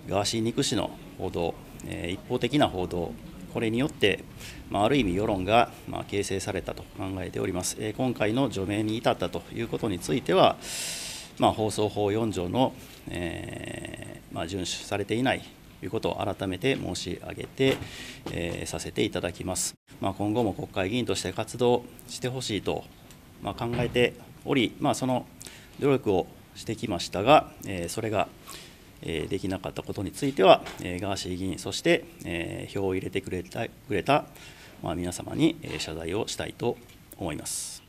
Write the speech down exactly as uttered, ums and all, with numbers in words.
ガーシー憎しの報道、えー、一方的な報道、これによって、まあ、ある意味世論が、まあ、形成されたと考えております。えー、今回の除名に至ったということについては、まあ、放送法よん条の、えーまあ、遵守されていないということを改めて申し上げて、えー、させていただきます。まあ、今後も国会議員として活動してほしいと、まあ、考えており、まあ、その努力をしてきましたが、えー、それが、えー、できなかったことについては、えー、ガーシー議員、そして、えー、票を入れてくれた、くれた、まあ、皆様に、えー、謝罪をしたいと思います。